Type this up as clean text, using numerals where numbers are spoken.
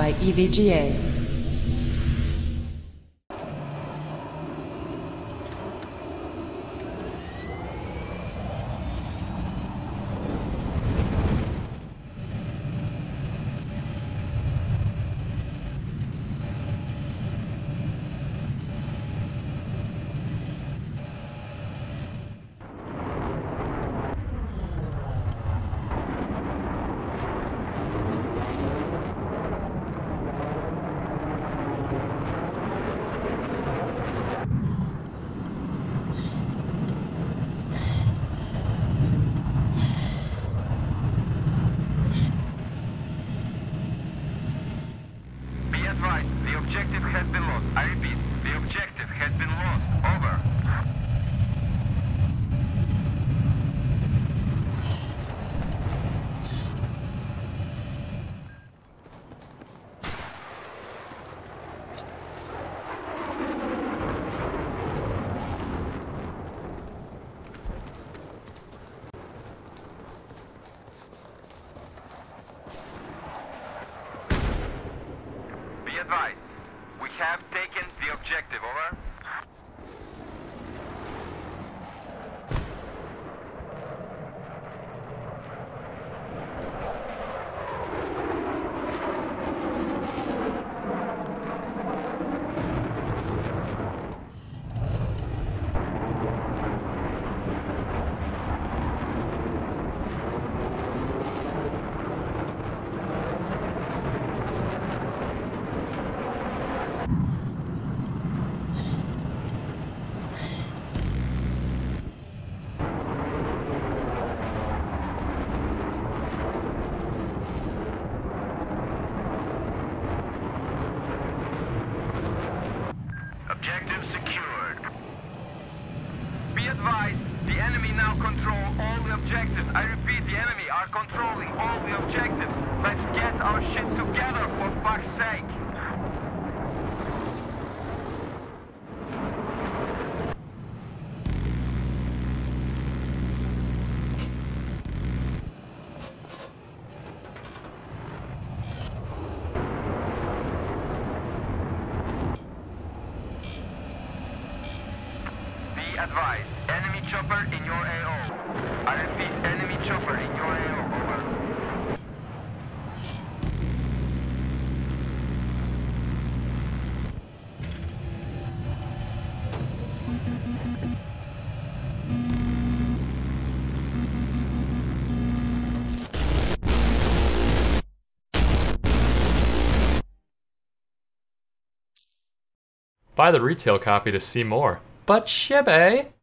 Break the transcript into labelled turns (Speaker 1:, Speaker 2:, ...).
Speaker 1: by EVGA.
Speaker 2: The objective has been lost. I repeat, the objective has been lost. Over. Be advised, we have taken the objective, over. Objective secured. Be advised, the enemy now control all the objectives. I repeat, the enemy are controlling all the objectives. Let's get our shit together, for fuck's sake. Be advised, enemy chopper in your AO. I repeat, enemy chopper in your AO, over.
Speaker 3: Buy the retail copy to see more. But Shibe!